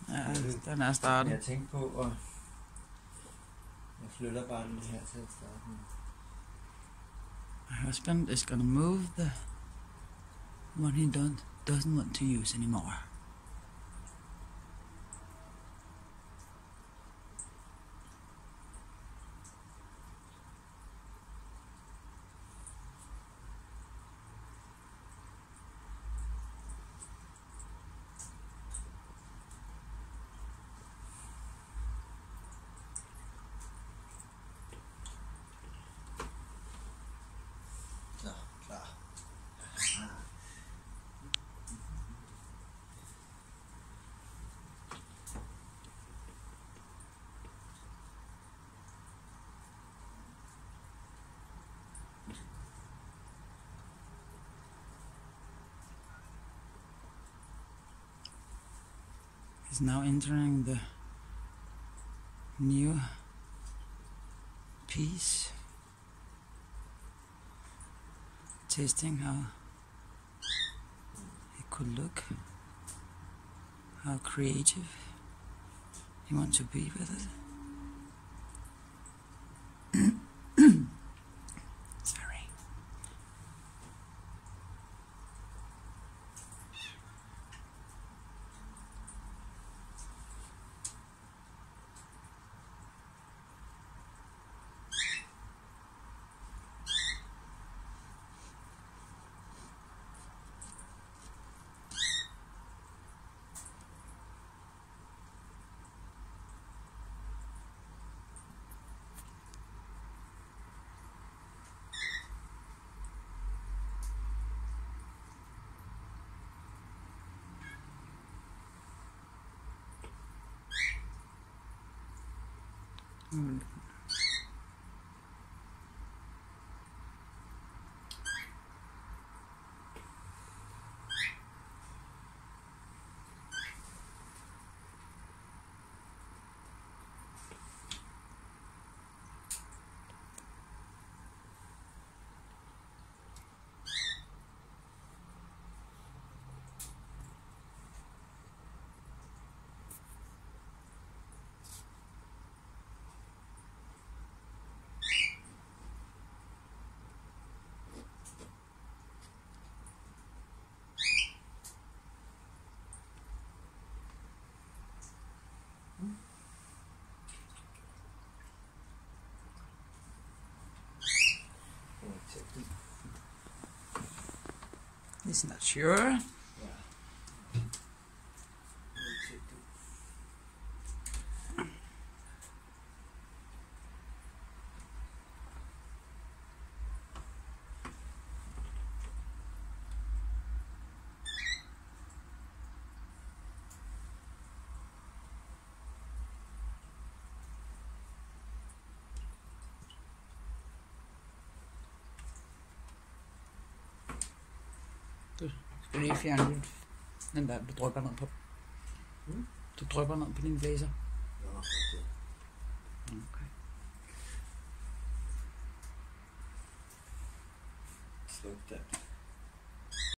Ja, den er startet. Jeg tænkte på, at jeg flytter bare den her til at starte med. My husband is gonna move the one he doesn't want to use anymore. Så, klar. He's now entering the new piece, testing how it could look, how creative he wants to be with it. Sorry. He's not sure. Du skal lige fjerne den der, du drypper ned på. Du drypper ned på din blæser. Nå, okay.